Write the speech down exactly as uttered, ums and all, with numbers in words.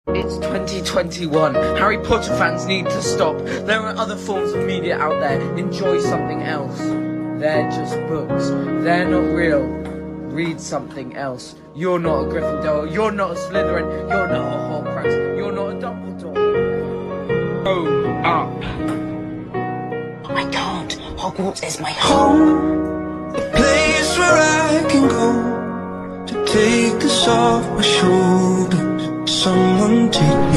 It's twenty twenty-one. Harry Potter fans need to stop. There are other forms of media out there. Enjoy something else. They're just books. They're not real. Read something else. You're not a Gryffindor. You're not a Slytherin. You're not a Horcrux. You're not a Dumbledore. Grow up. I can't. Hogwarts is my home. A place where I can go to take this off my shoulders. Someone take me